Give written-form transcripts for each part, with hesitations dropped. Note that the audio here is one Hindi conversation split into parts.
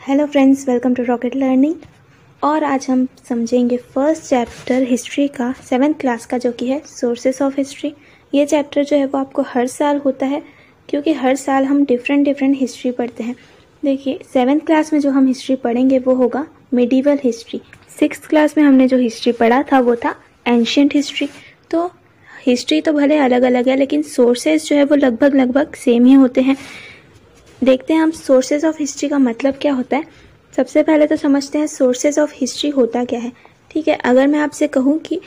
Hello friends, welcome to Rocket Learning. और आज हम समझेंगे फर्स्ट चैप्टर हिस्ट्री का 7th क्लास का, जो कि है सोर्सेस ऑफ हिस्ट्री। ये चैप्टर जो है वो आपको हर साल होता है, क्योंकि हर साल हम डिफरेंट हिस्ट्री पढ़ते हैं। देखिए 7th क्लास में जो हम हिस्ट्री पढ़ेंगे वो होगा मिडीवल हिस्ट्री। 6th क्लास में हमने जो हिस्ट्री पढ़ा था वो था एंशिएंट हिस्ट्री। तो हिस्ट्री तो भले अलग अलग है, लेकिन सोर्सेज जो है वो लगभग सेम ही होते हैं। देखते हैं हम सोर्सेज ऑफ हिस्ट्री का मतलब क्या होता है। सबसे पहले तो समझते हैं सोर्सेज ऑफ हिस्ट्री होता क्या है। ठीक है, अगर मैं आपसे कहूँ कि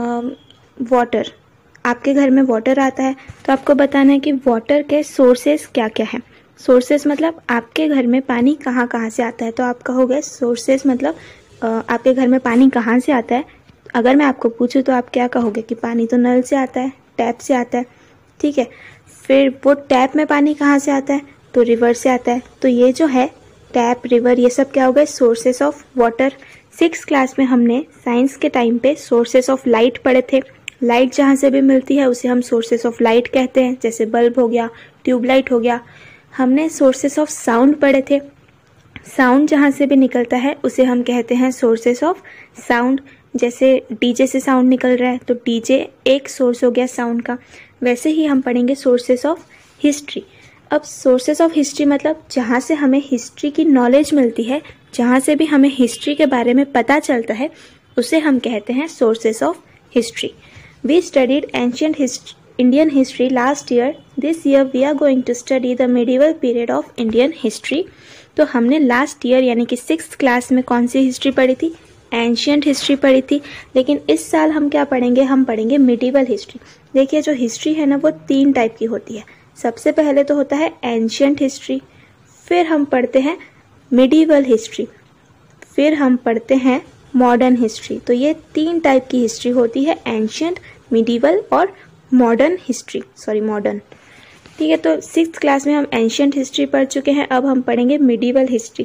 वाटर, आपके घर में वाटर आता है, तो आपको बताना है कि वाटर के सोर्सेज क्या क्या है। सोर्सेज मतलब आपके घर में पानी कहाँ कहाँ से आता है, तो आप कहोगे सोर्सेज मतलब आपके घर में पानी कहाँ से आता है। अगर मैं आपको पूछूं तो आप क्या कहोगे कि पानी तो नल से आता है, टैप से आता है। ठीक है, फिर वो टैप में पानी कहाँ से आता है, तो रिवर से आता है। तो ये जो है टैप, रिवर, ये सब क्या हो गए, sources of water. 6th class में हमने साइंस के टाइम पे सोर्सेस ऑफ लाइट पढ़े थे। लाइट जहाँ से भी मिलती है उसे हम सोर्सेस ऑफ लाइट कहते हैं, जैसे बल्ब हो गया, ट्यूबलाइट हो गया। हमने सोर्सेस ऑफ साउंड पढ़े थे। साउंड जहाँ से भी निकलता है उसे हम कहते हैं सोर्सेस ऑफ साउंड। जैसे डीजे से साउंड निकल रहा है तो डीजे एक सोर्स हो गया साउंड का। वैसे ही हम पढ़ेंगे सोर्सेस ऑफ हिस्ट्री। अब सोर्सेस ऑफ हिस्ट्री मतलब जहाँ से हमें हिस्ट्री की नॉलेज मिलती है, जहाँ से भी हमें हिस्ट्री के बारे में पता चलता है, उसे हम कहते हैं sources of history. We studied ancient Indian history last year. This year we are going to study the medieval period of Indian history. तो हमने लास्ट ईयर यानी कि 6th क्लास में कौन सी हिस्ट्री पढ़ी थी, एंशिएंट हिस्ट्री पढ़ी थी। लेकिन इस साल हम क्या पढ़ेंगे, हम पढ़ेंगे मिडिवल हिस्ट्री। देखिए जो हिस्ट्री है ना वो 3 टाइप की होती है। सबसे पहले तो होता है एंशिएंट हिस्ट्री, फिर हम पढ़ते हैं मिडिवल हिस्ट्री, फिर हम पढ़ते हैं मॉडर्न हिस्ट्री। तो ये 3 टाइप की हिस्ट्री होती है, एंशिएंट, मिडिवल और मॉडर्न हिस्ट्री, मॉडर्न। ठीक है, तो 6th क्लास में हम एंशिएंट हिस्ट्री पढ़ चुके हैं। अब हम पढ़ेंगे मिडिवल हिस्ट्री।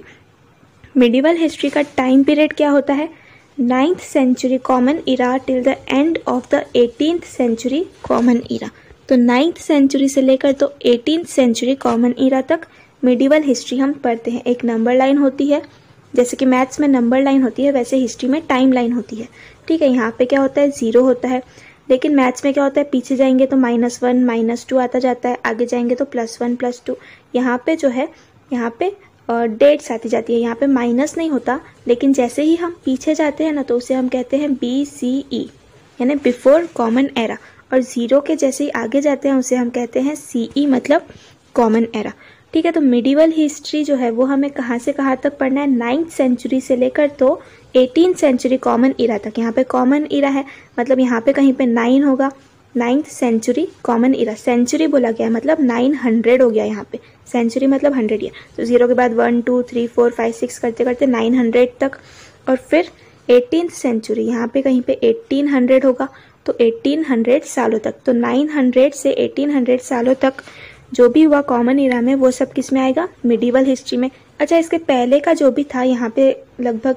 मिडिवल हिस्ट्री का टाइम पीरियड क्या होता है, 9th century common era till the end of the 18th century common era. तो 9th सेंचुरी से लेकर तो 18th सेंचुरी कॉमन इरा तक मिडिवल हिस्ट्री हम पढ़ते हैं। एक नंबर लाइन होती है, जैसे कि मैथ्स में नंबर लाइन होती है, वैसे हिस्ट्री में टाइम लाइन होती है। ठीक है, यहाँ पे क्या होता है, 0 होता है। लेकिन मैथ्स में क्या होता है, पीछे जाएंगे तो -1 -2 आता जाता है, आगे जाएंगे तो +1 +2। यहाँ पे जो है, यहाँ पे डेट्स आती जाती है, यहाँ पे माइनस नहीं होता। लेकिन जैसे ही हम पीछे जाते हैं ना तो उसे हम कहते हैं BCE यानी बिफोर कॉमन एरा, और 0 के जैसे ही आगे जाते हैं उसे हम कहते हैं CE मतलब कॉमन एरा। ठीक है, तो मिडिवल हिस्ट्री जो है वो हमें कहाँ से कहाँ तक पढ़ना है, 9th सेंचुरी से लेकर तो 18th सेंचुरी कॉमन इरा तक। यहाँ पे कॉमन इरा है मतलब यहाँ पे कहीं पे 9 होगा, 9th सेंचुरी कॉमन इरा। सेंचुरी बोला गया है मतलब 900 हो गया यहाँ पे, सेंचुरी मतलब 100 ईयर। तो 0 के बाद 1 2 3 4 5 6 करते करते 900 तक, और फिर 18th सेंचुरी यहाँ पे कहीं पे 1800 होगा, तो 1800 सालों तक। तो 900 से 1800 सालों तक जो भी हुआ कॉमन इरा में, वो सब किस में आएगा, मिडिवल हिस्ट्री में। अच्छा, इसके पहले का जो भी था यहाँ पे लगभग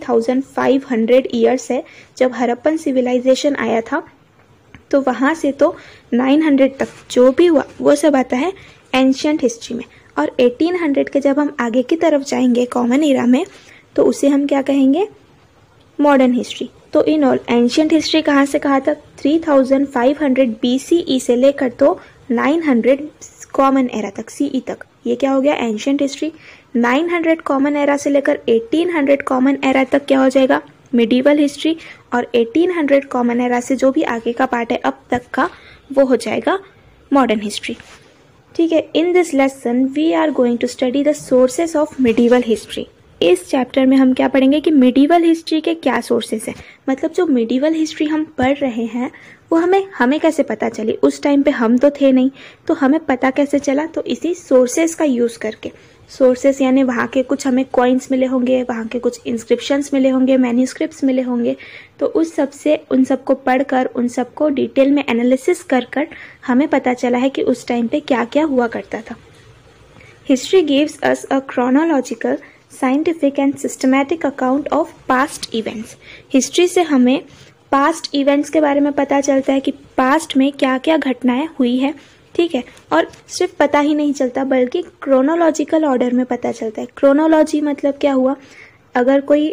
3500 ईयर्स है, जब हड़प्पन सिविलाइजेशन आया था। तो वहाँ से तो 900 तक जो भी हुआ वो सब आता है एंशिएंट हिस्ट्री में। और 1800 के जब हम आगे की तरफ जाएंगे कॉमन इरा में, तो उसे हम क्या कहेंगे, मॉडर्न हिस्ट्री। तो इन ऑल एंशिएंट हिस्ट्री कहाँ से कहाँ तक, 3500 BCE से लेकर तो 900 कॉमन एरा तक, CE तक। ये क्या हो गया, एंशिएंट हिस्ट्री। 900 कॉमन एरा से लेकर 1800 कॉमन एरा तक क्या हो जाएगा, मिडिवल हिस्ट्री। और 1800 कॉमन एरा से जो भी आगे का पार्ट है अब तक का, वो हो जाएगा मॉडर्न हिस्ट्री। ठीक है, in this lesson we are going to study the sources of medieval history. इस चैप्टर में हम क्या पढ़ेंगे कि मिडिवल हिस्ट्री के क्या सोर्सेस हैं। मतलब जो मिडिवल हिस्ट्री हम पढ़ रहे हैं वो हमें कैसे पता चली, उस टाइम पे हम तो थे नहीं, तो हमें पता कैसे चला, तो इसी सोर्सेस का यूज़ करके। सोर्सेस यानी वहाँ के कुछ हमें कॉइन्स मिले होंगे, वहाँ के कुछ इंस्क्रिप्शंस मिले होंगे, मैन्यूस्क्रिप्ट्स मिले होंगे। तो उस सब से उन सबको पढ़कर, उन सबको डिटेल में एनालिसिस कर हमें पता चला है कि उस टाइम पे क्या क्या हुआ करता था। History gives us a chronological, scientific and systematic account of past events. History से हमें पास्ट इवेंट्स के बारे में पता चलता है कि पास्ट में क्या क्या घटनाएं हुई है। ठीक है। और सिर्फ पता ही नहीं चलता बल्कि क्रोनोलॉजिकल ऑर्डर में पता चलता है। क्रोनोलॉजी मतलब क्या हुआ, अगर कोई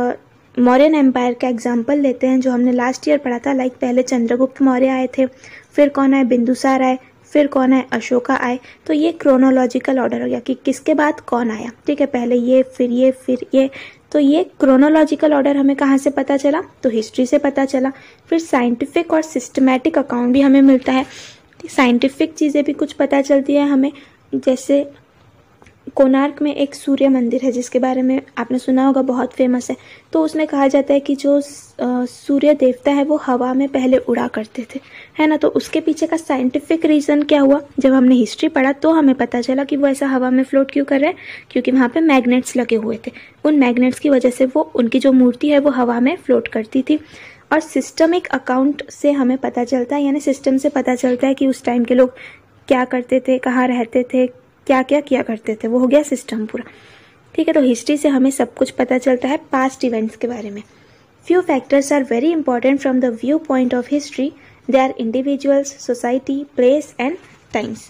मौर्यन एम्पायर का एग्जाम्पल लेते हैं जो हमने लास्ट ईयर पढ़ा था, लाइक पहले चंद्रगुप्त मौर्य आए थे, फिर कौन आए, बिंदुसार आए, फिर कौन आए, अशोका आए। तो ये क्रोनोलॉजिकल ऑर्डर हो गया कि किसके बाद कौन आया, ठीक है, पहले ये फिर ये फिर ये। तो ये क्रोनोलॉजिकल ऑर्डर हमें कहाँ से पता चला, तो हिस्ट्री से पता चला। फिर साइंटिफिक और सिस्टमैटिक अकाउंट भी हमें मिलता है, साइंटिफिक चीज़ें भी कुछ पता चलती है हमें। जैसे कोणार्क में एक सूर्य मंदिर है जिसके बारे में आपने सुना होगा, बहुत फेमस है। तो उसमें कहा जाता है कि जो सूर्य देवता है वो हवा में पहले उड़ा करते थे, है ना। तो उसके पीछे का साइंटिफिक रीज़न क्या हुआ, जब हमने हिस्ट्री पढ़ा तो हमें पता चला कि वो ऐसा हवा में फ्लोट क्यों कर रहे हैं, क्योंकि वहाँ पे मैग्नेट्स लगे हुए थे। उन मैग्नेट्स की वजह से वो उनकी जो मूर्ति है वो हवा में फ्लोट करती थी। और सिस्टमिक अकाउंट से हमें पता चलता है, यानी सिस्टम से पता चलता है कि उस टाइम के लोग क्या करते थे, कहाँ रहते थे, क्या क्या किया करते थे, वो हो गया सिस्टम पूरा, ठीक है। तो हिस्ट्री से हमें सब कुछ पता चलता है पास्ट इवेंट्स के बारे में। Few factors are very important from the viewpoint of history, they are individuals, society, place and times.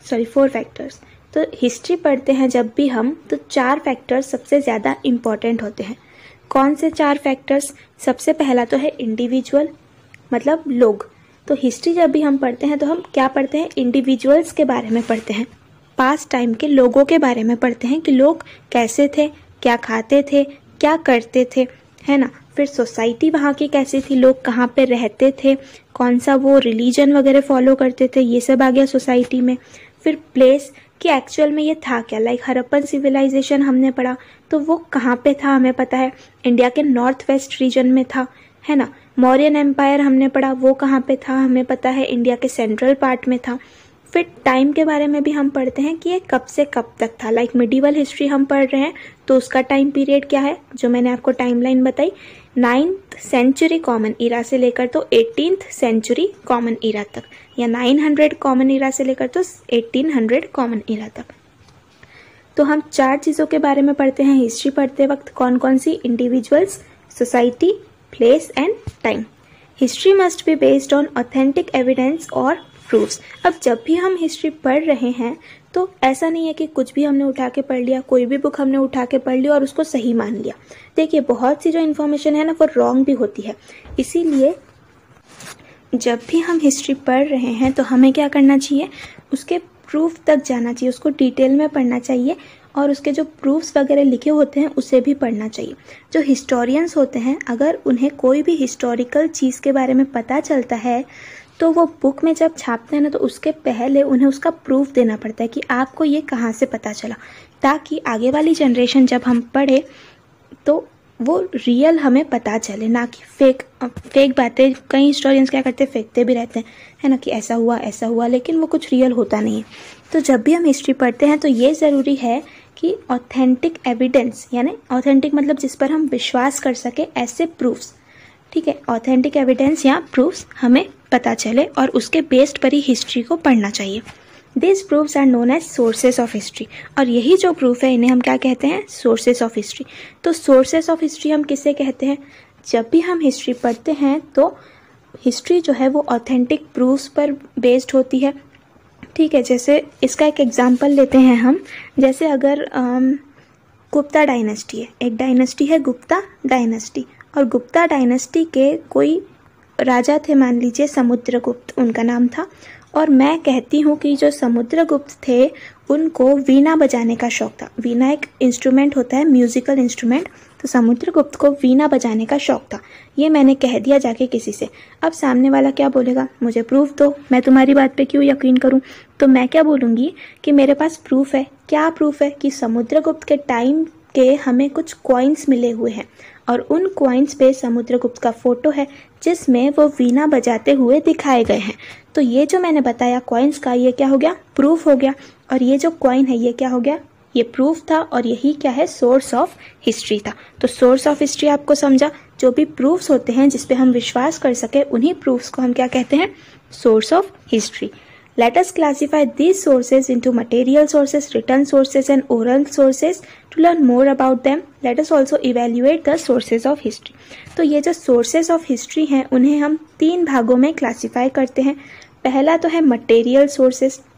4 factors. तो हिस्ट्री पढ़ते हैं जब भी हम, तो 4 फैक्टर्स सबसे ज़्यादा इम्पॉर्टेंट होते हैं। कौन से 4 फैक्टर्स, सबसे पहला तो है इंडिविजुअल, मतलब लोग। तो हिस्ट्री जब भी हम पढ़ते हैं तो हम क्या पढ़ते हैं, इंडिविजुअल्स के बारे में पढ़ते हैं, पास्ट टाइम के लोगों के बारे में पढ़ते हैं कि लोग कैसे थे, क्या खाते थे, क्या करते थे, है ना। फिर सोसाइटी वहाँ की कैसी थी, लोग कहाँ पे रहते थे, कौन सा वो रिलीजन वगैरह फॉलो करते थे, ये सब आ गया सोसाइटी में। फिर प्लेस कि एक्चुअल में ये था क्या, लाइक हड़प्पन सिविलाइजेशन हमने पढ़ा तो वो कहाँ पे था हमें पता है, इंडिया के नॉर्थ वेस्ट रीजन में था, है ना। मौर्यन एम्पायर हमने पढ़ा, वो कहाँ पे था हमें पता है, इंडिया के सेंट्रल पार्ट में था। फिर टाइम के बारे में भी हम पढ़ते हैं कि ये कब से कब तक था, लाइक मिडिवल हिस्ट्री हम पढ़ रहे हैं तो उसका टाइम पीरियड क्या है, जो मैंने आपको टाइमलाइन बताई, 9th सेंचुरी कॉमन ईरा से लेकर तो 18th सेंचुरी कॉमन ईरा तक, या 900 कॉमन ईरा से लेकर तो 1800 कॉमन ईरा तक। तो हम 4 चीज़ों के बारे में पढ़ते हैं हिस्ट्री पढ़ते वक्त, कौन कौन सी, individuals, society, place and time. History must be based on authentic evidence और प्रूफ्स। अब जब भी हम हिस्ट्री पढ़ रहे हैं तो ऐसा नहीं है कि कुछ भी हमने उठा के पढ़ लिया, कोई भी बुक हमने उठा के पढ़ लिया और उसको सही मान लिया। देखिए बहुत सी जो इन्फॉर्मेशन है ना वो रॉन्ग भी होती है, इसीलिए जब भी हम हिस्ट्री पढ़ रहे हैं तो हमें क्या करना चाहिए, उसके प्रूफ तक जाना चाहिए, उसको डिटेल में पढ़ना चाहिए और उसके जो प्रूफ्स वगैरह लिखे होते हैं उसे भी पढ़ना चाहिए। जो हिस्टोरियंस होते हैं अगर उन्हें कोई भी हिस्टोरिकल चीज़ के बारे में पता चलता है तो वो बुक में जब छापते हैं ना तो उसके पहले उन्हें उसका प्रूफ देना पड़ता है कि आपको ये कहाँ से पता चला, ताकि आगे वाली जनरेशन जब हम पढ़े तो वो रियल हमें पता चले, ना कि फेक बातें। कई हिस्टोरियंस क्या करते हैं, फेंकते भी रहते हैं, है ना, कि ऐसा हुआ, लेकिन वो कुछ रियल होता नहीं है। तो जब भी हम हिस्ट्री पढ़ते हैं तो ये ज़रूरी है कि ऑथेंटिक एविडेंस, यानी ऑथेंटिक मतलब जिस पर हम विश्वास कर सके, ऐसे प्रूफ्स, ठीक है, ऑथेंटिक एविडेंस या प्रूफ्स हमें पता चले और उसके बेस्ड पर ही हिस्ट्री को पढ़ना चाहिए। This proofs are known as sources of history, और यही जो प्रूफ है इन्हें हम क्या कहते हैं, सोर्सेस ऑफ हिस्ट्री। तो सोर्सेस ऑफ हिस्ट्री हम किसे कहते हैं, जब भी हम हिस्ट्री पढ़ते हैं तो हिस्ट्री जो है वो ऑथेंटिक प्रूफ्स पर बेस्ड होती है, ठीक है। जैसे इसका एक एग्जाम्पल लेते हैं हम, जैसे अगर गुप्ता डायनेस्टी है, एक डायनेस्टी है गुप्ता डायनेस्टी, और गुप्ता डायनेस्टी के कोई राजा थे, मान लीजिए समुद्रगुप्त उनका नाम था, और मैं कहती हूँ कि जो समुद्रगुप्त थे उनको वीणा बजाने का शौक था। वीणा एक इंस्ट्रूमेंट होता है, म्यूजिकल इंस्ट्रूमेंट, तो समुद्रगुप्त को वीणा बजाने का शौक था। ये मैंने कह दिया जाके किसी से, अब सामने वाला क्या बोलेगा, मुझे प्रूफ दो, मैं तुम्हारी बात पे क्यों यकीन करूं। तो मैं क्या बोलूँगी कि मेरे पास प्रूफ है। क्या प्रूफ है, कि समुद्रगुप्त के टाइम के हमें कुछ कॉइन्स मिले हुए हैं और उन कॉइन्स पे समुद्रगुप्त का फोटो है जिसमें वो वीणा बजाते हुए दिखाए गए हैं। तो ये जो मैंने बताया कॉइन्स का, ये क्या हो गया, प्रूफ हो गया, और ये जो कॉइन है ये क्या हो गया, ये प्रूफ था, और यही क्या है, सोर्स ऑफ हिस्ट्री था। तो सोर्स ऑफ हिस्ट्री आपको समझा, जो भी प्रूफ्स होते हैं जिस पे हम विश्वास कर सके उन्हीं प्रूफ्स को हम क्या कहते हैं, source of history. Let us classify these sources into material sources, written sources and oral sources. To learn more about them, let us also evaluate the sources of history. तो ये जो sources of history हैं उन्हें हम 3 भागों में classify करते हैं। पहला तो है material sources,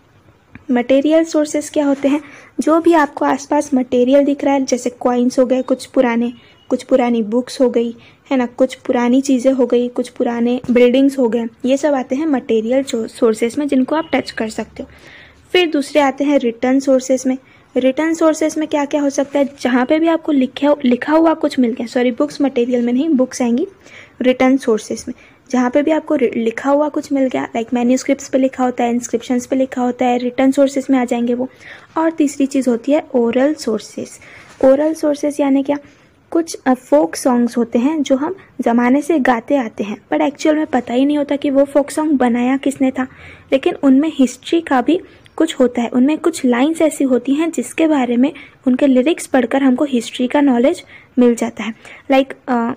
मटेरियल सोर्सेस क्या होते हैं? जो भी आपको आसपास मटेरियल दिख रहा है, जैसे कॉइन्स हो गए, कुछ पुरानी बुक्स हो गई, है ना, कुछ पुरानी चीज़ें हो गई, कुछ पुराने बिल्डिंग्स हो गए, ये सब आते हैं मटेरियल सोर्सेस में, जिनको आप टच कर सकते हो। फिर दूसरे आते हैं रिटर्न सोर्सेस में। रिटर्न सोर्सेस में क्या क्या हो सकता है? जहाँ पे भी आपको लिखा हुआ कुछ मिल गया, सॉरी बुक्स मटेरियल में नहीं, बुक्स आएंगी रिटर्न सोर्सेस में। जहाँ पे भी आपको लिखा हुआ कुछ मिल गया, लाइक मैन्यूस्क्रिप्ट्स पे लिखा होता है, इंस्क्रिप्शंस पे लिखा होता है, रिटर्न सोर्सेस में आ जाएंगे वो। और तीसरी चीज़ होती है ओरल सोर्सेस। ओरल सोर्सेस यानी क्या? कुछ फोक सॉन्ग्स होते हैं जो हम ज़माने से गाते आते हैं, बट एक्चुअल में पता ही नहीं होता कि वो फोक सॉन्ग बनाया किसने था, लेकिन उनमें हिस्ट्री का भी कुछ होता है। उनमें कुछ लाइंस ऐसी होती हैं जिसके बारे में, उनके लिरिक्स पढ़कर हमको हिस्ट्री का नॉलेज मिल जाता है। लाइक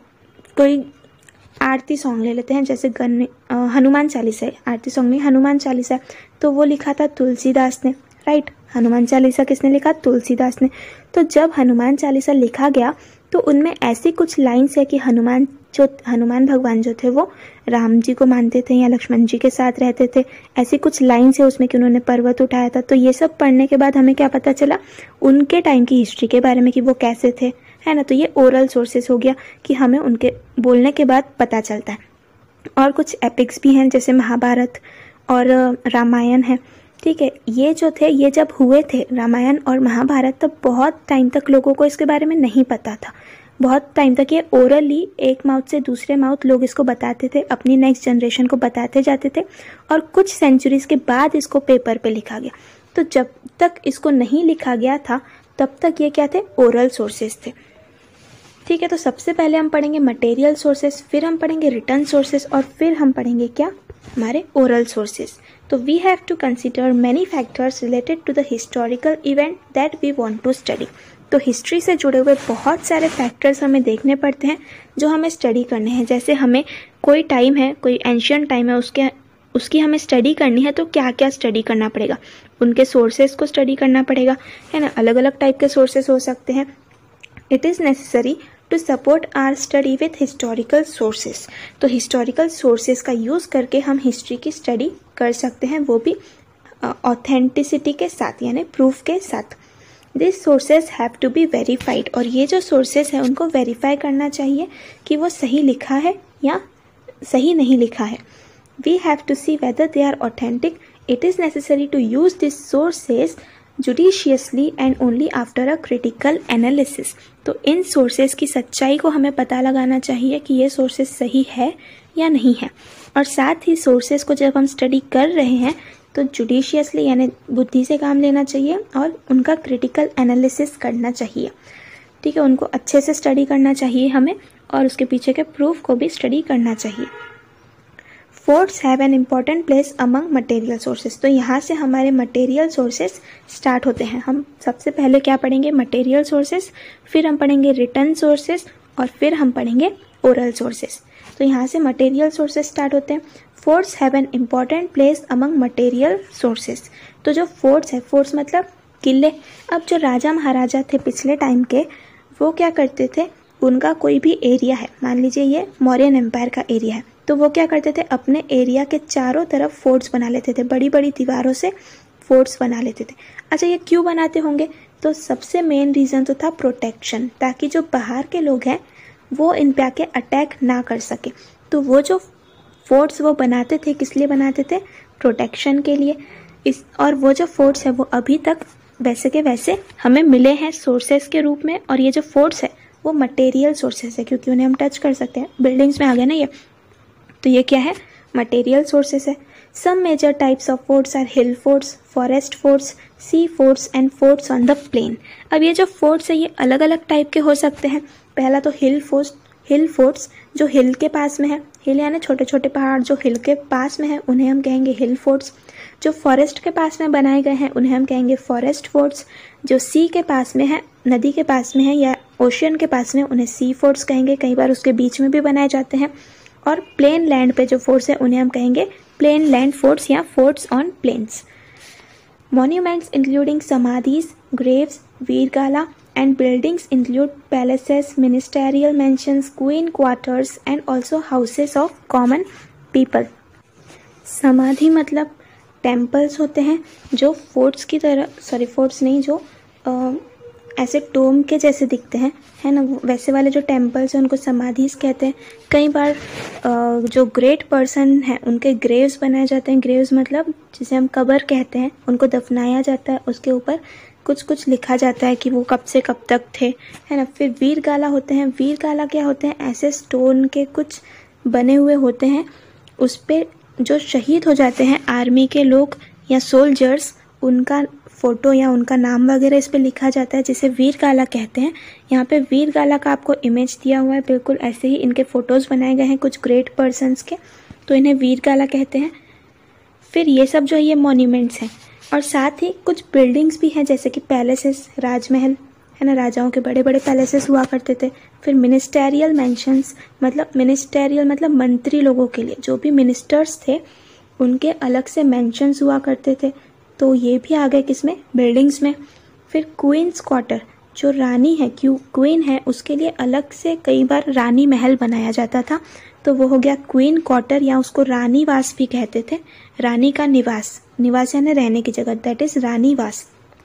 कोई आरती सॉन्ग ले लेते हैं, जैसे हनुमान चालीसा है, आरती सॉन्ग नहीं, हनुमान चालीसा, तो वो लिखा था तुलसीदास ने, राइट। हनुमान चालीसा किसने लिखा? तुलसीदास ने। तो जब हनुमान चालीसा लिखा गया तो उनमें ऐसी कुछ लाइन्स है कि हनुमान भगवान जो थे वो राम जी को मानते थे या लक्ष्मण जी के साथ रहते थे। ऐसी कुछ लाइन्स है उसमें कि उन्होंने पर्वत उठाया था। तो ये सब पढ़ने के बाद हमें क्या पता चला? उनके टाइम की हिस्ट्री के बारे में कि वो कैसे थे, है ना। तो ये ओरल सोर्सेस हो गया कि हमें उनके बोलने के बाद पता चलता है। और कुछ एपिक्स भी हैं, जैसे महाभारत और रामायण है, ठीक है। ये जो थे, ये जब हुए थे रामायण और महाभारत, तब बहुत टाइम तक लोगों को इसके बारे में नहीं पता था। बहुत टाइम तक ये ओरली एक माउथ से दूसरे माउथ लोग इसको बताते थे, अपनी नेक्स्ट जनरेशन को बताते जाते थे, और कुछ सेंचुरीज के बाद इसको पेपर पे लिखा गया। तो जब तक इसको नहीं लिखा गया था तब तक ये क्या थे? ओरल सोर्सेस थे, ठीक है। तो सबसे पहले हम पढ़ेंगे मटेरियल सोर्सेस, फिर हम पढ़ेंगे रिटर्न सोर्सेस, और फिर हम पढ़ेंगे क्या? हमारे ओरल सोर्सेस। तो we have to consider many factors related to the historical event that we want to study. तो हिस्ट्री से जुड़े हुए बहुत सारे फैक्टर्स हमें देखने पड़ते हैं जो हमें स्टडी करने हैं। जैसे हमें कोई टाइम है, कोई एंशियंट टाइम है, उसकी हमें स्टडी करनी है, तो क्या क्या स्टडी करना पड़ेगा? उनके सोर्सेस को स्टडी करना पड़ेगा, है ना। अलग अलग टाइप के सोर्सेस हो सकते हैं। It is necessary to support our study with historical sources. तो हिस्टोरिकल सोर्सेस का यूज़ करके हम हिस्ट्री की स्टडी कर सकते हैं, वो भी ऑथेंटिसिटी के साथ, यानी प्रूफ के साथ। This sources have to be verified. और ये जो सोर्सेज है उनको वेरीफाई करना चाहिए कि वो सही लिखा है या सही नहीं लिखा है। We have to see whether they are authentic. It is necessary to use this sources judiciously and only after a critical analysis। तो इन सोर्सेज की सच्चाई को हमें पता लगाना चाहिए कि ये सोर्सेज सही है या नहीं है। और साथ ही सोर्सेज को जब हम स्टडी कर रहे हैं तो जुडिशियसली यानी बुद्धि से काम लेना चाहिए और उनका क्रिटिकल एनालिसिस करना चाहिए, ठीक है। उनको अच्छे से स्टडी करना चाहिए हमें, और उसके पीछे के प्रूफ को भी स्टडी करना चाहिए। Forts have an important place among material sources. तो यहाँ से हमारे मटेरियल सोर्सेज स्टार्ट होते हैं। हम सबसे पहले क्या पढ़ेंगे? मटेरियल सोर्सेज, फिर हम पढ़ेंगे रिटर्न सोर्सेज, और फिर हम पढ़ेंगे ओरल सोर्सेज। तो यहाँ से मटेरियल सोर्सेज स्टार्ट होते हैं। Forts have an important place among material sources. तो जो फोर्ट्स है, फोर्ट्स मतलब किले। अब जो राजा महाराजा थे पिछले टाइम के, वो क्या करते थे? उनका कोई भी एरिया है, मान लीजिए ये मौर्यन एम्पायर का एरिया है, तो वो क्या करते थे? अपने एरिया के चारों तरफ फोर्ट्स बना लेते थे, बड़ी बड़ी दीवारों से फोर्ट्स बना लेते थे। अच्छा, ये क्यों बनाते होंगे? तो सबसे मेन रीज़न तो था प्रोटेक्शन, ताकि जो बाहर के लोग हैं वो इन पे आके अटैक ना कर सके। तो वो जो फोर्ट्स वो बनाते थे, किस लिए बनाते थे? प्रोटेक्शन के लिए। और वो जो फोर्ट्स है वो अभी तक वैसे के वैसे हमें मिले हैं सोर्सेस के रूप में। और ये जो फोर्ट्स है वो मटेरियल सोर्सेस है, क्योंकि उन्हें हम टच कर सकते हैं। बिल्डिंग्स में आ गए ना ये, तो ये क्या है? मटेरियल सोर्सेस है। Some major types of forts are hill forts, forest forts, sea forts and forts on the plain. अब ये जो फोर्ट्स है ये अलग अलग टाइप के हो सकते हैं। पहला तो हिल फोर्ट्स जो हिल के पास में है। हिल यानी छोटे छोटे पहाड़ जो हिल के पास में है, उन्हें हम कहेंगे हिल फोर्ट्स। जो फॉरेस्ट के पास में बनाए गए हैं उन्हें हम कहेंगे फॉरेस्ट फोर्ट्स। जो सी के पास में है, नदी के पास में है या ओशियन के पास में, उन्हें सी फोर्ट्स कहेंगे। कई बार उसके बीच में भी बनाए जाते हैं। और प्लेन लैंड पे जो फोर्ट्स है उन्हें हम कहेंगे प्लेन लैंड फोर्ट्स या forts on plains. Monuments including samadhis, graves, veeragala and buildings include palaces, ministerial mansions, queen quarters and also houses of common people। समाधि मतलब टेम्पल्स होते हैं जो फोर्ट्स की तरह, सॉरी फोर्ट्स नहीं, जो ऐसे टोम के जैसे दिखते हैं, है ना, वैसे वाले जो टेम्पल्स हैं उनको समाधिस कहते हैं। कई बार जो ग्रेट पर्सन हैं उनके ग्रेव्स बनाए जाते हैं। ग्रेव्स मतलब जिसे हम कब्र कहते हैं, उनको दफनाया जाता है, उसके ऊपर कुछ कुछ लिखा जाता है कि वो कब से कब तक थे, है ना। फिर वीरगाला होते हैं। वीरगाला क्या होते हैं? ऐसे स्टोन के कुछ बने हुए होते हैं, उस पे जो शहीद हो जाते हैं आर्मी के लोग या सोल्जर्स, उनका फोटो या उनका नाम वगैरह इस पे लिखा जाता है, जिसे वीरगाला कहते हैं। यहाँ पे वीरगाला का आपको इमेज दिया हुआ है, बिल्कुल ऐसे ही इनके फोटोज बनाए गए हैं कुछ ग्रेट पर्सन्स के, तो इन्हें वीरगाला कहते हैं। फिर ये सब जो है ये मॉन्यूमेंट्स हैं, और साथ ही कुछ बिल्डिंग्स भी हैं जैसे कि पैलेसेस, राजमहल, है ना, राजाओं के बड़े बड़े पैलेसेस हुआ करते थे। फिर मिनिस्टेरियल मैंशंस, मतलब मिनिस्टेरियल मतलब मंत्री लोगों के लिए, जो भी मिनिस्टर्स थे उनके अलग से मैंशंस हुआ करते थे, तो ये भी आ गए किसमें? बिल्डिंग्स में। फिर क्वींस क्वार्टर, जो रानी है, क्वीन है, उसके लिए अलग से कई बार रानी महल बनाया जाता था, तो वो हो गया क्वीन क्वार्टर, या उसको रानी वास भी कहते थे। रानी का निवास, निवास यानी रहने की जगह, that is rani was.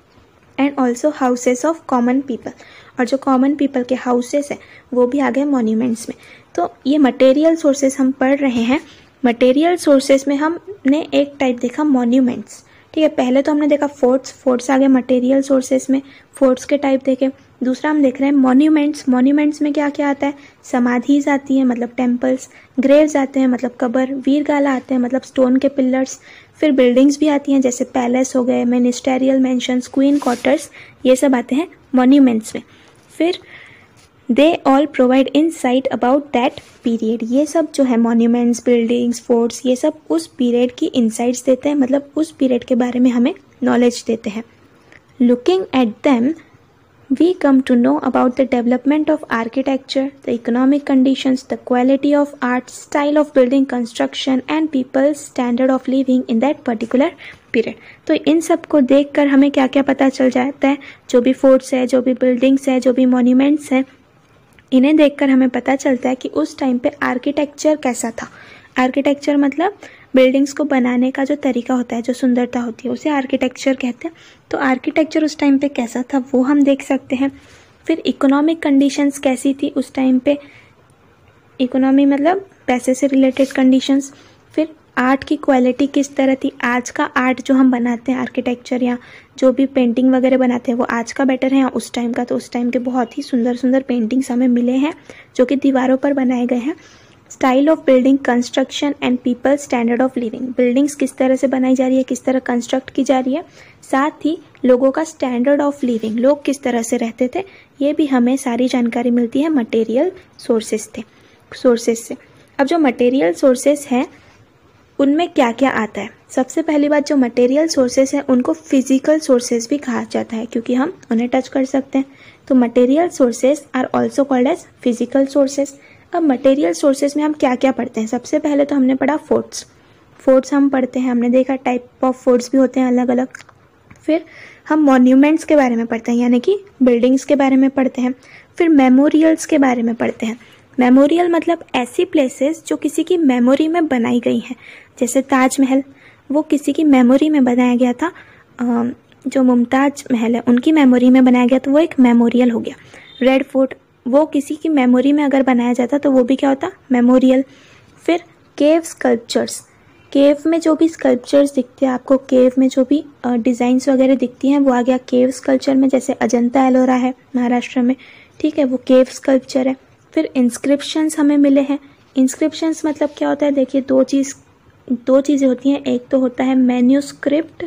And also houses of common people, और जो कॉमन पीपल के हाउसेस हैं वो भी आ गए मॉन्यूमेंट्स में। तो ये मटेरियल सोर्सेस हम पढ़ रहे हैं। मटेरियल सोर्सेस में हमने एक टाइप देखा मॉन्यूमेंट्स, ठीक है। पहले तो हमने देखा फोर्ट्स आ गए मटेरियल सोर्सेस में, फोर्ट्स के टाइप देखे। दूसरा हम देख रहे हैं मॉन्यूमेंट्स। मॉन्यूमेंट्स में क्या क्या आता है? समाधीज आती है मतलब टेम्पल्स, ग्रेव्स आते हैं मतलब कब्र, वीरगाला आते हैं मतलब स्टोन के पिलर्स। फिर बिल्डिंग्स भी आती हैं जैसे पैलेस हो गए, मिनिस्टेरियल मैंशंस, क्वीन क्वार्टर्स, ये सब आते हैं मॉन्यूमेंट्स में। फिर they all provide insight about that period, ये सब जो है मॉन्यूमेंट्स, बिल्डिंग्स, फोर्ट्स, ये सब उस पीरियड की इनसाइट्स देते हैं, मतलब उस पीरियड के बारे में हमें नॉलेज देते हैं। Looking at them we come to know about the development of architecture, the economic conditions, the quality of art, style of building construction and people's standard of living in that particular period। तो इन सब को देखकर हमें क्या क्या पता चल जाता है? जो भी फोर्ट्स है, जो भी बिल्डिंग्स है, जो भी मॉन्यूमेंट्स हैं, इन्हें देखकर हमें पता चलता है कि उस टाइम पे आर्किटेक्चर कैसा था। आर्किटेक्चर मतलब बिल्डिंग्स को बनाने का जो तरीका होता है, जो सुंदरता होती है, उसे आर्किटेक्चर कहते हैं। तो आर्किटेक्चर उस टाइम पे कैसा था वो हम देख सकते हैं। फिर इकोनॉमिक कंडीशंस कैसी थी उस टाइम पे, इकोनॉमी मतलब पैसे से रिलेटेड कंडीशंस। फिर आर्ट की क्वालिटी किस तरह थी, आज का आर्ट जो हम बनाते हैं आर्किटेक्चर या जो भी पेंटिंग वगैरह बनाते हैं वो आज का बेटर है या उस टाइम का, तो उस टाइम के बहुत ही सुंदर सुंदर पेंटिंग्स हमें मिले हैं जो कि दीवारों पर बनाए गए हैं। Style of building construction and people standard of living, buildings किस तरह से बनाई जा रही है, किस तरह कंस्ट्रक्ट की जा रही है, साथ ही लोगों का स्टैंडर्ड ऑफ लिविंग, लोग किस तरह से रहते थे, ये भी हमें सारी जानकारी मिलती है मटेरियल सोर्सेस से। अब जो मटेरियल सोर्सेस हैं उनमें क्या क्या आता है? सबसे पहली बात, जो मटेरियल सोर्सेस हैं उनको फिजिकल सोर्सेस भी कहा जाता है क्योंकि हम उन्हें टच कर सकते हैं। तो material sources are also called as physical sources. अब मटेरियल सोर्सेस में हम क्या क्या पढ़ते हैं? सबसे पहले तो हमने पढ़ा फोर्ट्स हम पढ़ते हैं, हमने देखा टाइप ऑफ फोर्ट्स भी होते हैं अलग अलग। फिर हम मॉन्यूमेंट्स के बारे में पढ़ते हैं, यानी कि बिल्डिंग्स के बारे में पढ़ते हैं। फिर मेमोरियल्स के बारे में पढ़ते हैं। मेमोरियल मतलब ऐसी प्लेसेस जो किसी की मेमोरी में बनाई गई हैं, जैसे ताजमहल, वो किसी की मेमोरी में बनाया गया था, जो मुमताज महल है उनकी मेमोरी में बनाया गया, तो वो एक मेमोरियल हो गया। रेड फोर्ट, वो किसी की मेमोरी में अगर बनाया जाता तो वो भी क्या होता? मेमोरियल। फिर केव स्कल्पचर्स, केव में जो भी स्कल्पचर्स दिखते हैं आपको, केव में जो भी डिज़ाइंस वगैरह दिखती हैं वो आ गया केव स्कल्पचर में, जैसे अजंता एलोरा है महाराष्ट्र में, ठीक है, वो केव स्कल्पचर है। फिर इंस्क्रिप्शंस हमें मिले हैं। इंस्क्रिप्शंस मतलब क्या होता है? देखिए दो चीज़ें होती हैं, एक तो होता है मैन्यूस्क्रिप्ट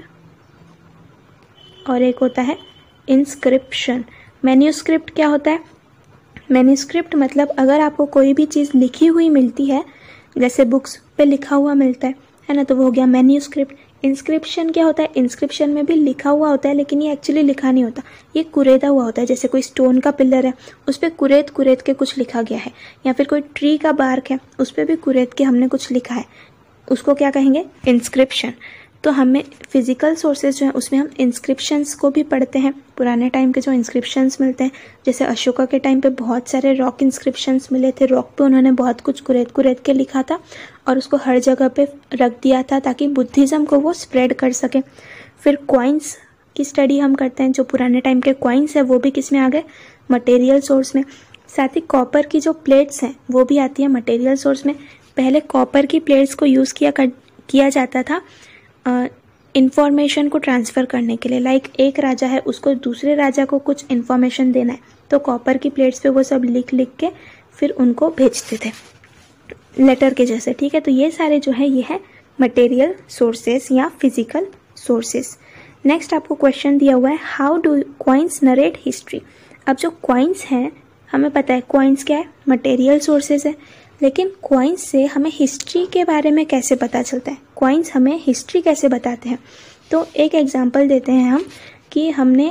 और एक होता है इंस्क्रिप्शन। मैन्यूस्क्रिप्ट क्या होता है? मैन्यूस्क्रिप्ट मतलब अगर आपको कोई भी चीज़ लिखी हुई मिलती है, जैसे बुक्स पे लिखा हुआ मिलता है ना, तो वो हो गया मैन्यूस्क्रिप्ट। इंस्क्रिप्शन क्या होता है? इंस्क्रिप्शन में भी लिखा हुआ होता है लेकिन ये एक्चुअली लिखा नहीं होता, ये कुरेदा हुआ होता है। जैसे कोई स्टोन का पिलर है उस पर कुरेद के कुछ लिखा गया है, या फिर कोई ट्री का बार्क है उस पर भी कुरेद के हमने कुछ लिखा है, उसको क्या कहेंगे? इंस्क्रिप्शन। तो हमें फिजिकल सोर्सेज जो है उसमें हम इंस्क्रिप्शंस को भी पढ़ते हैं। पुराने टाइम के जो इंस्क्रिप्शंस मिलते हैं, जैसे अशोका के टाइम पे बहुत सारे रॉक इंस्क्रिप्शंस मिले थे। रॉक पे उन्होंने बहुत कुछ कुरेद के लिखा था और उसको हर जगह पे रख दिया था ताकि बुद्धिज़्म को वो स्प्रेड कर सके। फिर कॉइन्स की स्टडी हम करते हैं। जो पुराने टाइम के कॉइन्स है वो भी किस में आ गए, मटेरियल सोर्स में। साथ ही कॉपर की जो प्लेट्स हैं वो भी आती है मटेरियल सोर्स में। पहले कॉपर की प्लेट्स को यूज़ किया जाता था इंफॉर्मेशन को ट्रांसफ़र करने के लिए। लाइक एक राजा है, उसको दूसरे राजा को कुछ इन्फॉर्मेशन देना है, तो कॉपर की प्लेट्स पे वो सब लिख के फिर उनको भेजते थे लेटर के जैसे। ठीक है, तो ये सारे जो है ये है मटेरियल सोर्सेस या फिजिकल सोर्सेस। नेक्स्ट आपको क्वेश्चन दिया हुआ है, how do coins narrate history. अब जो कॉइन्स हैं, हमें पता है कॉइन्स क्या है, मटेरियल सोर्सेज है, लेकिन कॉइन्स से हमें हिस्ट्री के बारे में कैसे पता चलता है, कॉइन्स हमें हिस्ट्री कैसे बताते हैं। तो एक एग्जांपल देते हैं हम कि हमने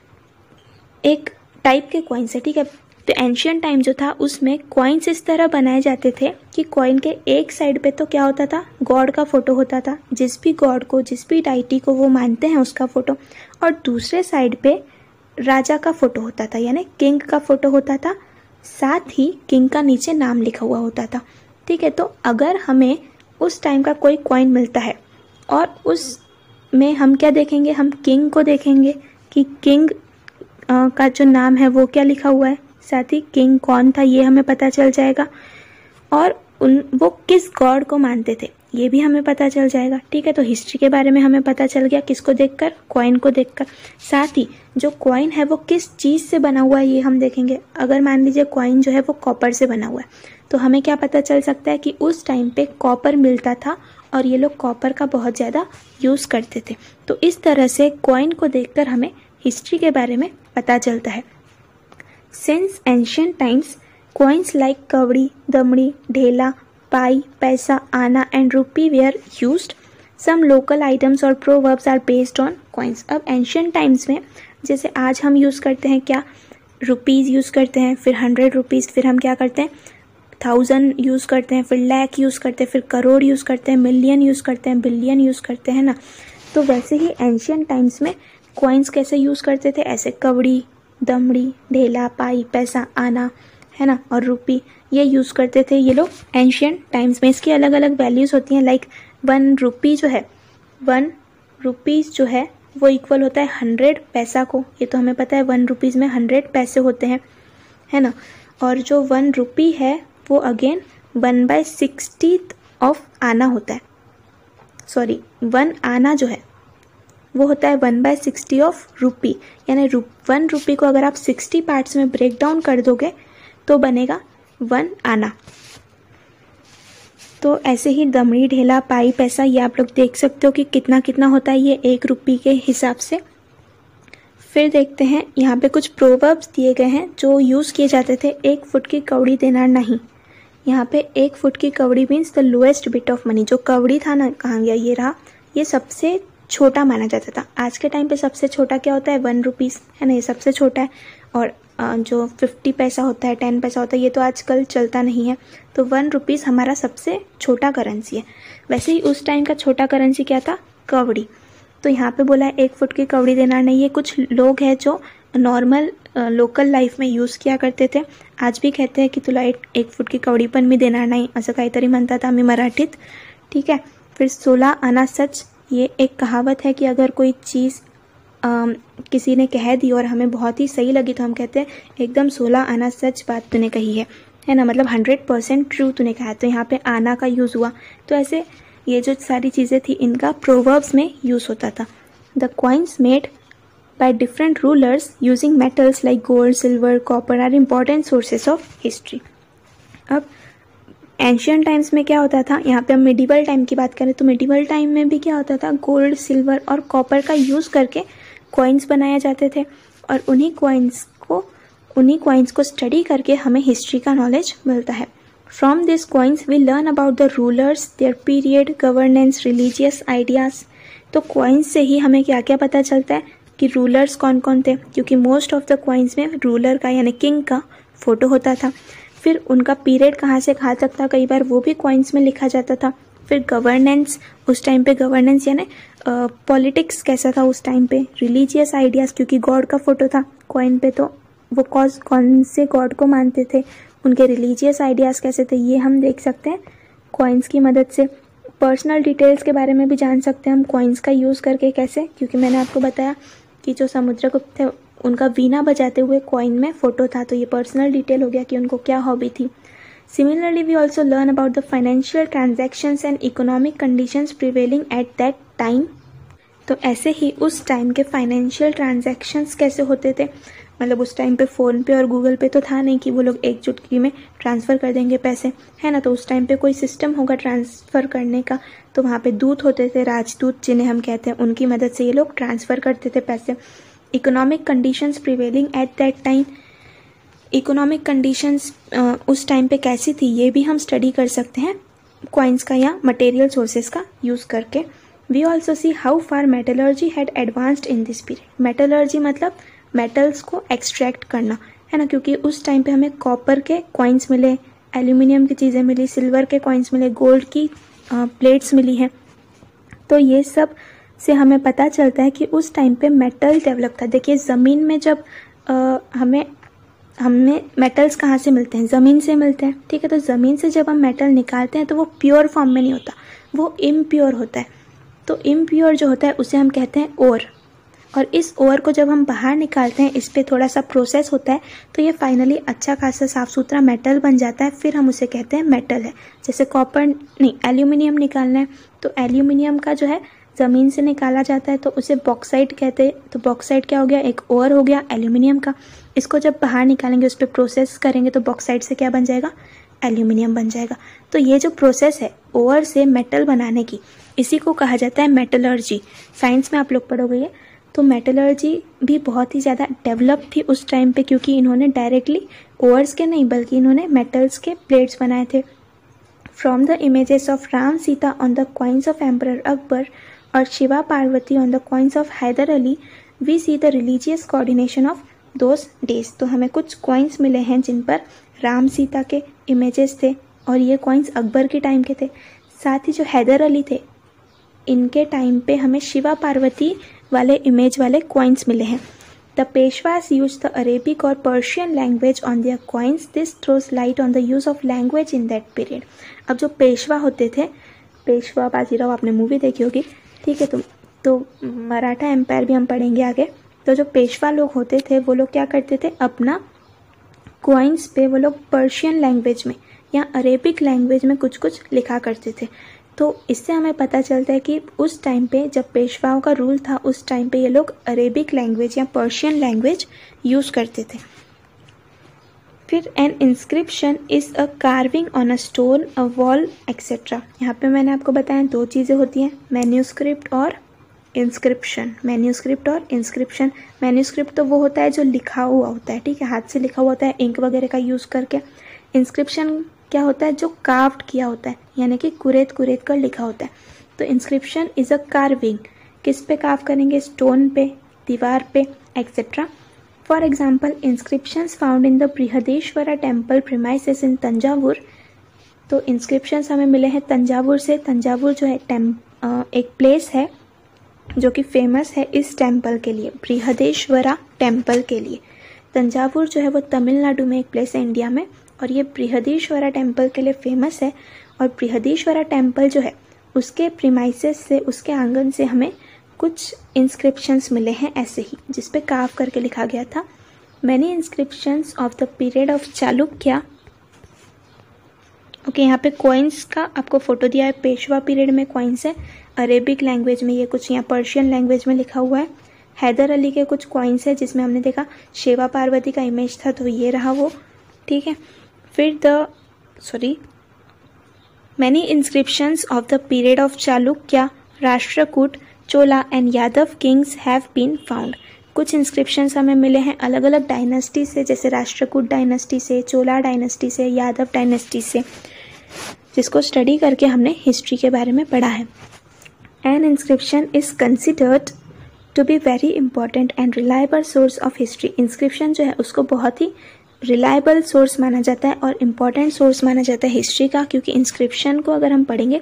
एक टाइप के कॉइन्स है, ठीक है। तो एंशियंट टाइम जो था उसमें कॉइन्स इस तरह बनाए जाते थे कि कॉइन के एक साइड पे तो क्या होता था, गॉड का फोटो होता था, जिस भी गॉड को, जिस भी डाइटी को वो मानते हैं उसका फोटो, और दूसरे साइड पे राजा का फोटो होता था, यानी किंग का फोटो होता था। साथ ही किंग का नीचे नाम लिखा हुआ होता था। ठीक है, तो अगर हमें उस टाइम का कोई कॉइन मिलता है और उसमें हम क्या देखेंगे, हम किंग को देखेंगे कि किंग का जो नाम है वो क्या लिखा हुआ है, साथ ही किंग कौन था ये हमें पता चल जाएगा, और वो किस गॉड को मानते थे ये भी हमें पता चल जाएगा। ठीक है, तो हिस्ट्री के बारे में हमें पता चल गया, किसको देखकर, कॉइन को देखकर। साथ ही जो कॉइन है वो किस चीज़ से बना हुआ है ये हम देखेंगे। अगर मान लीजिए कॉइन जो है वो कॉपर से बना हुआ है, तो हमें क्या पता चल सकता है कि उस टाइम पे कॉपर मिलता था और ये लोग कॉपर का बहुत ज़्यादा यूज़ करते थे। तो इस तरह से कॉइन को देखकर हमें हिस्ट्री के बारे में पता चलता है। Since ancient times coins like kavdi, damdi, dhela, pai, पैसा, आना and rupee were used. Some local items और proverbs are based on coins. अब ancient times में जैसे आज हम यूज़ करते हैं क्या, रुपीज़ यूज़ करते हैं, फिर 100 रुपीज़, फिर हम क्या करते हैं 1000 यूज़ करते हैं, फिर लाख यूज़ करते हैं, फिर करोड़ यूज़ करते हैं, मिलियन यूज़ करते हैं, बिलियन यूज़ करते हैं ना। तो वैसे ही एंशियंट टाइम्स में कॉइन्स कैसे यूज़ करते थे, ऐसे कवड़ी, दमड़ी, ढेला, पाई, पैसा, आना है ना, और रुपी, ये यूज़ करते थे ये लोग एंशियंट टाइम्स में। इसकी अलग अलग वैल्यूज़ होती हैं। लाइक 1 रुपी जो है, 1 रुपीज़ जो है वो इक्वल होता है 100 पैसा को। ये तो हमें पता है 1 रुपीज़ में 100 पैसे होते हैं, है ना। और जो 1 रुपी है वो अगेन 1/60 ऑफ आना होता है। सॉरी, 1 आना जो है वो होता है 1/60 ऑफ रुपी, यानी 1 रुपी को अगर आप 60 पार्ट्स में ब्रेक डाउन कर दोगे तो बनेगा 1 आना। तो ऐसे ही दमड़ी, ढेला, पाई, पैसा, ये आप लोग देख सकते हो कि कितना कितना होता है ये 1 रुपी के हिसाब से। फिर देखते हैं यहाँ पे कुछ प्रोवर्ब्स दिए गए हैं जो यूज़ किए जाते थे। 1 फुट की कौड़ी देना नहीं, यहाँ पे 1 फुट की कौड़ी means the lowest bit of money. जो कौड़ी था ना, कहाँ गया, ये रहा, ये सबसे छोटा माना जाता था। आज के टाइम पे सबसे छोटा क्या होता है, 1 रुपीज़, है ना, ये सबसे छोटा है। और जो 50 पैसा होता है, 10 पैसा होता है, ये तो आजकल चलता नहीं है। तो 1 रुपीज़ हमारा सबसे छोटा करेंसी है। वैसे ही उस टाइम का छोटा करेंसी क्या था, कौड़ी। तो यहाँ पे बोला है 1 फुट की कौड़ी देना नहीं। ये कुछ लोग हैं जो नॉर्मल लोकल लाईफ में यूज़ किया करते थे, आज भी कहते हैं की तुला 1 फुट की कौड़ी पण मी देणार नाही, असं काहीतरी म्हणतात आम्ही मराठीत। ठीक है, फिर 16 आना सच, ये एक कहावत है कि अगर कोई चीज़ किसी ने कह दी और हमें बहुत ही सही लगी तो हम कहते हैं एकदम 16 आना सच बात तूने कही है ना, मतलब 100% ट्रू तूने कहा है। तो यहाँ पे आना का यूज़ हुआ। तो ऐसे ये जो सारी चीज़ें थी इनका प्रोवर्ब्स में यूज़ होता था। The coins made by different rulers using metals like gold, silver, copper are important sources of history. अब एंशियंट टाइम्स में क्या होता था, यहाँ पे हम मिडिवल टाइम की बात करें तो मिडिवल टाइम में भी क्या होता था, गोल्ड, सिल्वर और कॉपर का यूज़ करके कॉइन्स बनाए जाते थे। और उन्हीं कॉइन्स को स्टडी करके हमें हिस्ट्री का नॉलेज मिलता है। From this coins we learn about the rulers, their period, governance, religious ideas. तो कॉइन्स से ही हमें क्या क्या पता चलता है कि रूलर्स कौन कौन थे, क्योंकि मोस्ट ऑफ द कॉइन्स में रूलर का यानी किंग का फ़ोटो होता था। फिर उनका पीरियड कहाँ से कहाँ तक था, कई बार वो भी कॉइन्स में लिखा जाता था। फिर गवर्नेंस, उस टाइम पे गवर्नेंस यानी पॉलिटिक्स कैसा था उस टाइम पे। रिलीजियस आइडियाज़, क्योंकि गॉड का फोटो था कॉइन पे, तो वो कौन से गॉड को मानते थे, उनके रिलीजियस आइडियाज़ कैसे थे, ये हम देख सकते हैं कॉइन्स की मदद से। पर्सनल डिटेल्स के बारे में भी जान सकते हैं हम कॉइन्स का यूज़ करके। कैसे? क्योंकि मैंने आपको बताया कि जो समुद्रगुप्त थे उनका वीणा बजाते हुए कॉइन में फ़ोटो था, तो ये पर्सनल डिटेल हो गया कि उनको क्या हॉबी थी। Similarly, we also learn about the financial transactions and economic conditions prevailing at that time. तो ऐसे ही उस टाइम के फाइनेंशियल ट्रांजैक्शंस कैसे होते थे, मतलब उस टाइम पे फ़ोन पे और गूगल पे तो था नहीं कि वो लोग एक चुटकी में ट्रांसफ़र कर देंगे पैसे, है ना। तो उस टाइम पे कोई सिस्टम होगा ट्रांसफ़र करने का, तो वहाँ पे दूत होते थे, राजदूत जिन्हें हम कहते हैं, उनकी मदद से ये लोग ट्रांसफ़र करते थे पैसे। Economic conditions prevailing at that time, economic conditions उस टाइम पे कैसी थी ये भी हम स्टडी कर सकते हैं कॉइन्स का या मटेरियल सोर्सेज का यूज़ करके। We also see how far metallurgy had advanced in this period. Metallurgy मतलब मेटल्स को एक्सट्रैक्ट करना, है ना, क्योंकि उस टाइम पे हमें कॉपर के कॉइन्स मिले, एल्यूमिनियम की चीज़ें मिली, सिल्वर के कॉइन्स मिले, गोल्ड की प्लेट्स मिली हैं। तो ये सब से हमें पता चलता है कि उस टाइम पे मेटल डेवलप था। देखिए ज़मीन में जब हमें मेटल्स कहाँ से मिलते हैं, ज़मीन से मिलते हैं, ठीक है। तो ज़मीन से जब हम मेटल निकालते हैं तो वो प्योर फॉर्म में नहीं होता, वो इम्प्योर होता है। तो इम्प्योर जो होता है उसे हम कहते हैं ओर, और इस ओर को जब हम बाहर निकालते हैं, इस पर थोड़ा सा प्रोसेस होता है, तो ये फाइनली अच्छा खासा साफ़ सुथरा मेटल बन जाता है, फिर हम उसे कहते हैं मेटल है। जैसे कॉपर नहीं, एल्यूमिनियम निकालना है, तो एल्यूमिनियम का जो है ज़मीन से निकाला जाता है तो उसे बॉक्साइट कहते हैं। तो बॉक्साइट क्या हो गया, एक ओर हो गया एल्यूमिनियम का। इसको जब बाहर निकालेंगे, उस पर प्रोसेस करेंगे, तो बॉक्साइट से क्या बन जाएगा, एल्यूमिनियम बन जाएगा। तो ये जो प्रोसेस है ओर से मेटल बनाने की, इसी को कहा जाता है मेटलर्जी। साइंस में आप लोग पढ़ोगे ये। तो मेटलर्जी भी बहुत ही ज़्यादा डेवलप थी उस टाइम पे, क्योंकि इन्होंने डायरेक्टली ओर्स के नहीं बल्कि इन्होंने मेटल्स के प्लेट्स बनाए थे। From the images of Ram Sita on the coins of emperor Akbar और Shiva Parvati on the coins of Hyder Ali, we see the religious coordination of those days. तो हमें कुछ कॉइन्स मिले हैं जिन पर राम सीता के इमेजेस थे, और ये कॉइन्स अकबर के टाइम के थे। साथ ही जो हैदर अली थे, इनके टाइम पे हमें शिवा पार्वती वाले इमेज वाले कॉइन्स मिले हैं। The Peshwas use the Arabic और Persian language on their coins, this throws light on the use of language in that period. अब जो पेशवा होते थे, पेशवा बाजीराव, आपने मूवी देखी होगी, ठीक है। तो मराठा एम्पायर भी हम पढ़ेंगे आगे। तो जो पेशवा लोग होते थे वो लोग क्या करते थे, अपना कॉइन्स पे वो लोग पर्शियन लैंग्वेज में या अरेबिक लैंग्वेज में कुछ कुछ लिखा करते थे। तो इससे हमें पता चलता है कि उस टाइम पे जब पेशवाओं का रूल था, उस टाइम पे ये लोग अरेबिक लैंग्वेज या पर्शियन लैंग्वेज यूज़ करते थे। फिर an inscription is a carving on a stone, a wall etcetera. यहाँ पे मैंने आपको बताया दो चीज़ें होती हैं, मैन्यूस्क्रिप्ट और इंस्क्रिप्शन। मैन्यूस्क्रिप्ट और इंस्क्रिप्शन। मैन्यूस्क्रिप्ट तो वो होता है जो लिखा हुआ होता है, ठीक है, हाथ से लिखा हुआ होता है इंक वगैरह का यूज़ करके। इंस्क्रिप्शन क्या होता है, जो कार्व्ड किया होता है, यानी कि कुरेद कुरेद कर लिखा होता है। तो इंस्क्रिप्शन इज़ अ कार्विंग। किस पे कार्व करेंगे, स्टोन पे, दीवार पे, etcetera. For example inscriptions found in the Brihadeeswara temple premises in Thanjavur. तो इंस्क्रिप्शंस हमें मिले हैं तंजावुर से। तंजावुर जो है एक प्लेस है जो कि फेमस है इस टेम्पल के लिए, बृहदेश्वरा टेम्पल के लिए। तंजावुर जो है वो तमिलनाडु में एक प्लेस है इंडिया में, और ये बृहदीश्वरा टेम्पल के लिए फेमस है। और बृहदीश्वरा टेम्पल जो है उसके प्रीमाइसेस से, उसके आंगन से हमें कुछ इंस्क्रिप्शंस मिले हैं ऐसे ही, जिस पे कार्व करके लिखा गया था। Many inscriptions of the period of Chalukya. Okay, यहाँ पे कॉइन्स का आपको फोटो दिया है, पेशवा पीरियड में कॉइन्स है, अरेबिक लैंग्वेज में ये कुछ, यहाँ पर्शियन लैंग्वेज में लिखा हुआ है। हैदर अली के कुछ कॉइन्स है जिसमें हमने देखा शिवा पार्वती का इमेज था, तो ये रहा वो, ठीक है। फिर many inscriptions of the period of Chalukya, Rashtrakuta, Chola and Yadava kings have been found. कुछ इंस्क्रिप्शंस हमें मिले हैं अलग अलग डायनेस्टी से, जैसे राष्ट्रकूट डायनेस्टी से, चोला डायनेस्टी से, यादव डायनेस्टी से, जिसको स्टडी करके हमने हिस्ट्री के बारे में पढ़ा है। An inscription is considered to be very important and reliable source of history. Inscription जो है उसको बहुत ही रिलायबल सोर्स माना जाता है और इम्पॉर्टेंट सोर्स माना जाता है हिस्ट्री का, क्योंकि इंस्क्रिप्शन को अगर हम पढ़ेंगे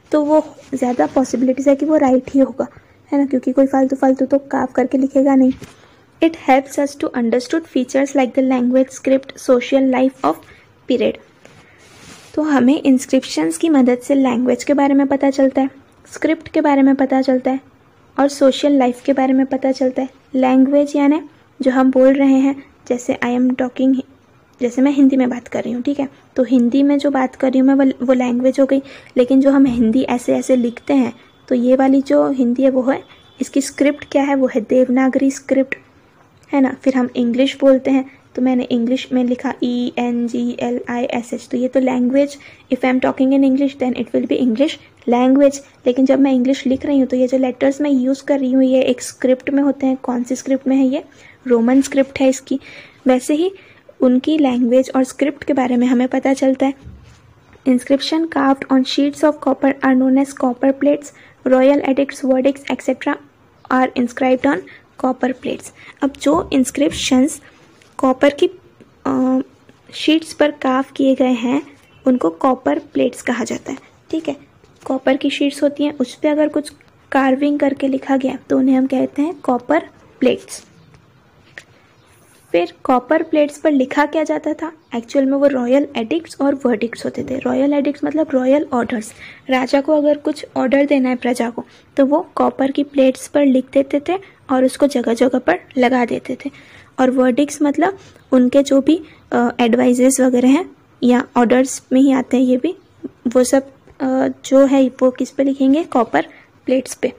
तो वो ज़्यादा पॉसिबिलिटीज़ है कि वो राइट ही होगा, है ना, क्योंकि कोई फालतू फालतू तो काव करके लिखेगा नहीं। It helps us to understood features like the language, script, social life of period. तो हमें इंस्क्रिप्शंस की मदद से लैंग्वेज के बारे में पता चलता है, स्क्रिप्ट के बारे में पता चलता है और सोशल लाइफ के बारे में पता चलता है। लैंग्वेज यानी जो हम बोल रहे हैं, जैसे आई एम टॉकिंग, जैसे मैं हिंदी में बात कर रही हूँ, ठीक है, तो हिंदी में जो बात कर रही हूँ मैं वो लैंग्वेज हो गई। लेकिन जो हम हिंदी ऐसे ऐसे लिखते हैं, तो ये वाली जो हिंदी है वो है, इसकी स्क्रिप्ट क्या है, वो है देवनागरी स्क्रिप्ट, है ना। फिर हम इंग्लिश बोलते हैं, तो मैंने इंग्लिश में लिखा ENGLISH, तो ये तो language. If I am talking in English then it will be English language. लेकिन जब मैं इंग्लिश लिख रही हूँ तो ये जो लेटर्स मैं यूज़ कर रही हूँ ये एक स्क्रिप्ट में होते हैं। कौन सी स्क्रिप्ट में है? ये रोमन स्क्रिप्ट है इसकी। वैसे ही उनकी लैंग्वेज और स्क्रिप्ट के बारे में हमें पता चलता है। Inscription carved on sheets of copper are known as copper plates. Royal edicts, verdicts etcetera are inscribed on copper plates. अब जो इंस्क्रिप्शंस कॉपर की शीट्स पर कार्व किए गए हैं उनको कॉपर प्लेट्स कहा जाता है, ठीक है। कॉपर की शीट्स होती हैं, उस पर अगर कुछ कार्विंग करके लिखा गया तो उन्हें हम कहते हैं कॉपर प्लेट्स। फिर कॉपर प्लेट्स पर लिखा क्या जाता था? एक्चुअल में वो रॉयल एडिक्ट्स और वर्डिक्ट्स होते थे। रॉयल एडिक्ट्स मतलब रॉयल ऑर्डर्स। राजा को अगर कुछ ऑर्डर देना है प्रजा को तो वो कॉपर की प्लेट्स पर लिख देते थे और उसको जगह जगह पर लगा देते थे। और वर्डिक्ट्स मतलब उनके जो भी एडवाइजेस वगैरह हैं या ऑर्डर्स में ही आते हैं ये भी, वो सब जो है वो किस पे लिखेंगे? कॉपर प्लेट्स पे।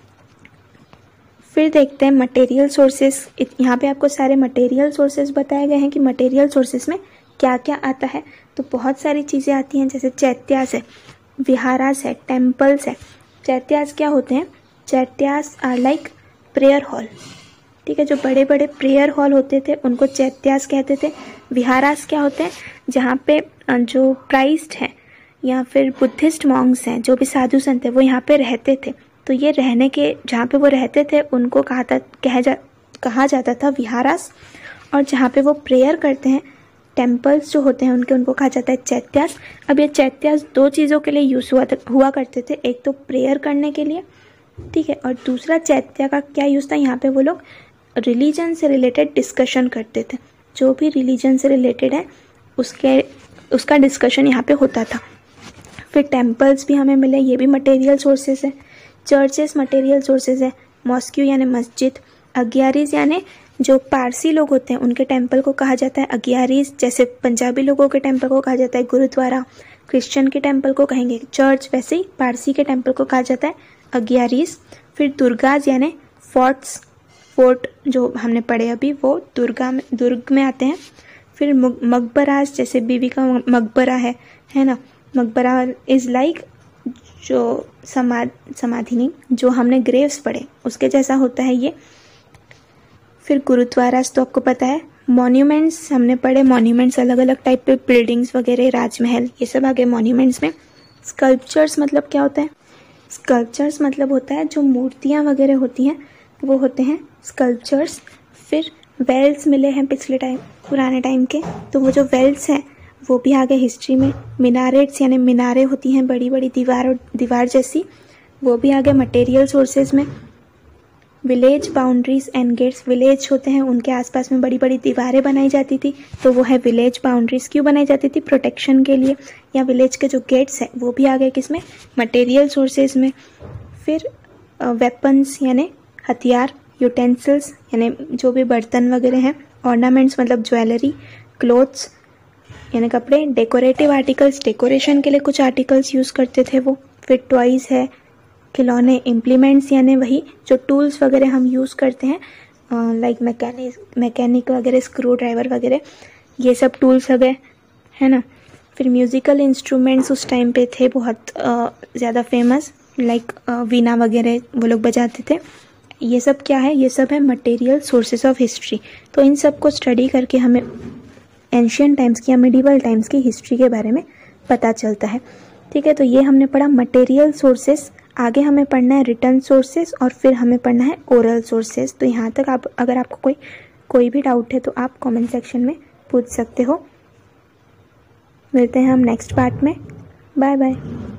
फिर देखते हैं मटेरियल सोर्सेस। यहाँ पे आपको सारे मटेरियल सोर्सेस बताए गए हैं कि मटेरियल सोर्सेस में क्या क्या आता है। तो बहुत सारी चीज़ें आती हैं, जैसे चैत्यास है, विहारास है, टेम्पल्स है। चैत्यास क्या होते हैं? Chaityas are like prayer hall, ठीक है। जो बड़े बड़े प्रेयर हॉल होते थे उनको चैत्यास कहते थे। विहारास क्या होते हैं? जहाँ पे जो प्राइस्ट हैं या फिर बुद्धिस्ट मॉन्क्स हैं, जो भी साधु संत हैं, वो यहाँ पे रहते थे। तो ये रहने के जहाँ पे वो रहते थे उनको कहा जाता था विहारास। और जहाँ पे वो प्रेयर करते हैं, टेम्पल्स जो होते हैं उनको कहा जाता है चैत्यास। अब ये चैत्यास दो चीज़ों के लिए यूज़ हुआ करते थे। एक तो प्रेयर करने के लिए, ठीक है, और दूसरा चैत्या का क्या यूज़ था? यहाँ पे वो लोग रिलीजन से रिलेटेड डिस्कशन करते थे। जो भी रिलीजन से रिलेटेड है उसका डिस्कशन यहाँ पे होता था। फिर टेम्पल्स भी हमें मिले, ये भी मटेरियल सोर्सेस है। चर्चेस मटेरियल सोर्सेज है। मॉस्क्यू यानी मस्जिद। अग्यारीज यानी जो पारसी लोग होते हैं उनके टेम्पल को कहा जाता है अग्यारीज। जैसे पंजाबी लोगों के टेम्पल को कहा जाता है गुरुद्वारा। क्रिश्चियन के टेम्पल को कहेंगे चर्च, वैसे ही पारसी के टेम्पल को कहा जाता है अग्यारीज। फिर दुर्गाज यानी फोर्ट जो हमने पढ़े अभी, वो दुर्ग में आते हैं। फिर मकबराज, जैसे बीबी का मकबरा है ना। मकबरा इज लाइक जो समाधि नहीं, जो हमने ग्रेव्स पढ़े उसके जैसा होता है ये। फिर गुरुद्वारास तो आपको पता है। मॉन्यूमेंट्स हमने पढ़े, मॉन्यूमेंट्स अलग अलग टाइप पे, बिल्डिंग्स वगैरह, राजमहल, ये सब आ गए मॉन्यूमेंट्स में। स्कल्पचर्स मतलब क्या होता है? स्कल्पचर्स मतलब होता है जो मूर्तियाँ वगैरह होती हैं वो होते हैं स्कल्पचर्स। फिर वेल्स मिले हैं पुराने टाइम के, तो वो जो वेल्स हैं वो भी आ गए हिस्ट्री में। मिनारेट्स यानी मीनारें होती हैं बड़ी बड़ी दीवार जैसी, वो भी आ गए मटेरियल सोर्सेज में। Village boundaries and gates, village होते हैं उनके आसपास में बड़ी बड़ी दीवारें बनाई जाती थी, तो वो है विलेज बाउंड्रीज। क्यों बनाई जाती थी? प्रोटेक्शन के लिए। या विलेज के जो गेट्स हैं वो भी आ गए किसमें? मटेरियल सोर्सेज में। फिर वेपन्स यानी हथियार, यूटेंसिल्स यानी जो भी बर्तन वगैरह हैं, ऑर्नामेंट्स मतलब ज्वेलरी, क्लोथ्स यानी कपड़े, डेकोरेटिव आर्टिकल्स, डेकोरेशन के लिए कुछ आर्टिकल्स यूज़ करते थे वो। फिर टॉयज़ है, खिलौने, इम्प्लीमेंट्स यानी वही जो टूल्स वगैरह हम यूज़ करते हैं, लाइक मैकेनिक वगैरह, स्क्रू ड्राइवर वगैरह, ये सब टूल्स हो गए, है ना। फिर म्यूज़िकल इंस्ट्रूमेंट्स उस टाइम पे थे बहुत ज़्यादा फेमस, लाइक वीणा वगैरह वो लोग बजाते थे। ये सब क्या है? ये सब है मटेरियल सोर्सेज ऑफ हिस्ट्री। तो इन सब को स्टडी करके हमें एंशियंट टाइम्स की या मिडिवल टाइम्स की हिस्ट्री के बारे में पता चलता है, ठीक है। तो ये हमने पढ़ा मटेरियल सोर्सेस। आगे हमें पढ़ना है रिटर्न सोर्सेस और फिर हमें पढ़ना है ओरल सोर्सेस। तो यहाँ तक अगर आपको कोई भी डाउट है तो आप कमेंट सेक्शन में पूछ सकते हो। मिलते हैं हम नेक्स्ट पार्ट में। Bye bye.